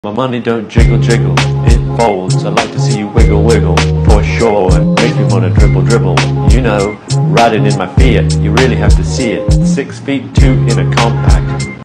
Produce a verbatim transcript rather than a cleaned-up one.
My money don't jiggle jiggle, it folds. I'd like to see you wiggle wiggle, for sure, and make me wanna dribble dribble. You know, riding in my Fiat, you really have to see it. Six feet two in a compact,